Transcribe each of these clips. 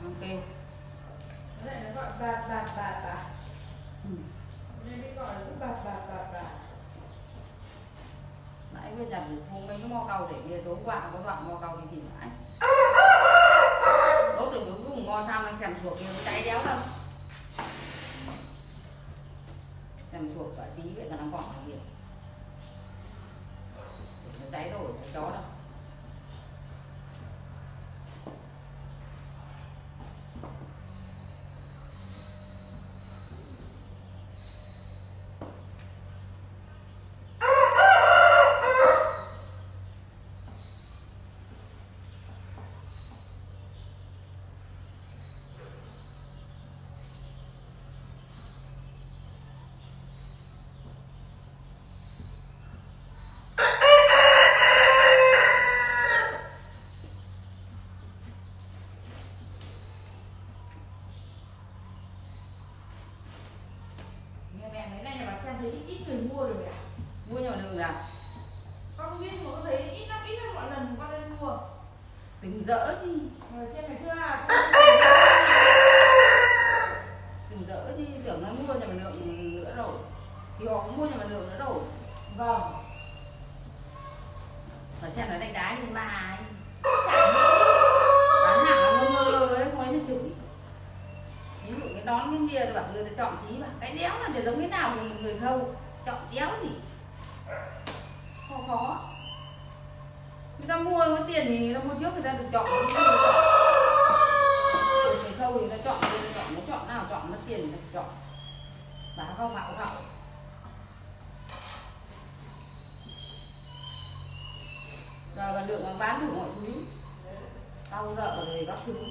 Ok. Cái này nó gọi bạt. Nên cái gọi là cũng bạt. Nãy bây giờ hôm mấy cái mo cầu để kia tối qua có đoạn mo cầu thì mãi. Đốt được cuối cùng mo sang anh xem chuột kia nó cháy đéo đâu. Xem chuột quả tí vậy là nó còn là gì. Nó cháy rồi, cháy chó đâu. Xem thấy ít người mua rồi à? Mua nhiều đường à? Con biết mà con thấy ít lắm, ít hơn mọi lần con lên mua. Từng dỡ gì? Xem này chưa à? Từng dỡ gì, tưởng nó mua nhà mà lượng nữa rồi. Thì họ cũng mua nhà mà lượng nữa rồi. Vâng. Và xem nó đánh đá như bà ấy. Bán hàng nó mơ ấy, không ấy nó chửi. Ví dụ cái đón cái bia tôi bảo đưa tôi chọn tí bảo cái đéo là giống cái nào của một người khâu, chọn đéo gì khó. Người ta mua có tiền thì người ta mua trước, người ta được chọn. Người khâu thì người ta chọn, nó chọn nào chọn mất tiền người ta chọn. Bà không gạo. Rồi và lượng bán đủ mọi thứ, đau rợ rồi các thứ.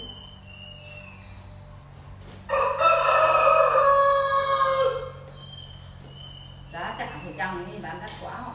Giá chả phải chăng ấy, bán đắt quá họ